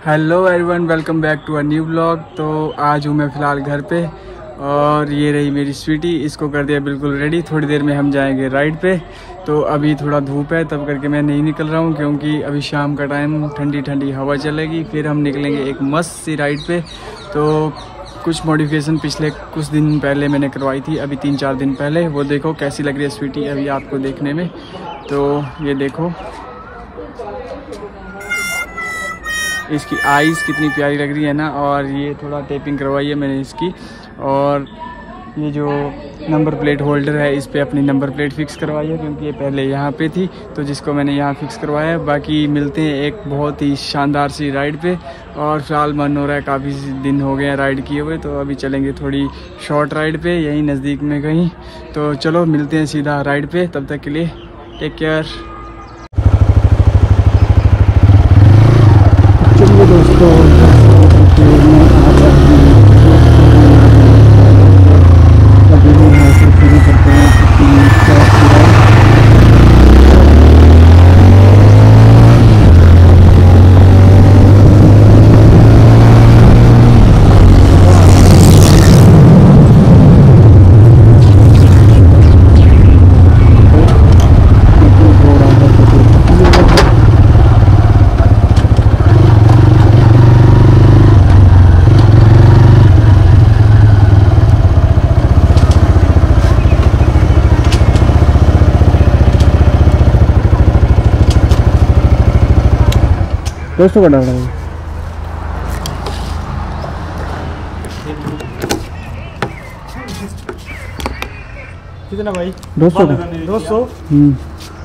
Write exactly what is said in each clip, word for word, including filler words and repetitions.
Hello everyone, welcome back to a new blog. तो आज हूँ मैं फ़िलहाल घर पे और ये रही मेरी स्वीटी, इसको कर दिया बिल्कुल रेडी। थोड़ी देर में हम जाएंगे राइड पे। तो अभी थोड़ा धूप है तब करके मैं नहीं निकल रहा हूँ, क्योंकि अभी शाम का टाइम ठंडी ठंडी हवा चलेगी, फिर हम निकलेंगे एक मस्त सी राइड पे। तो कुछ मॉडिफिकेशन पिछले कुछ दिन पहले मैंने करवाई थी, अभी तीन चार दिन पहले। वो देखो कैसी लग रही है स्वीटी अभी आपको देखने में। तो ये देखो इसकी आईज़ कितनी प्यारी लग रही है ना। और ये थोड़ा टेपिंग करवाई है मैंने इसकी। और ये जो नंबर प्लेट होल्डर है इस पे अपनी नंबर प्लेट फिक्स करवाई है, क्योंकि ये पहले यहाँ पे थी तो जिसको मैंने यहाँ फिक्स करवाया है। बाकी मिलते हैं एक बहुत ही शानदार सी राइड पे। और फिलहाल मन हो रहा है, काफ़ी दिन हो गए हैं राइड किए हुए, तो अभी चलेंगे थोड़ी शॉर्ट राइड पे यहीं नज़दीक में कहीं। तो चलो मिलते हैं सीधा राइड पे, तब तक के लिए टेक केयर। चलिए दोस्तों, शुरू करते हैं दोस्तों बड़ा बड़ा कितना भाई? दो सौ दो सौ। हम्म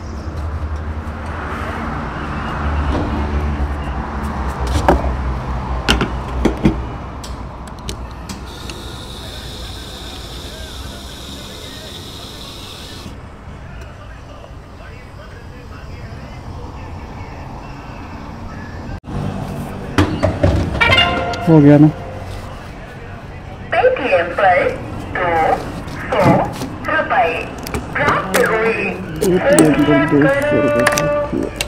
हो गया ना। पेटीएम पर दो सौ रुपए प्राप्त हुए। पेटीएम पर दो सौ रुपये।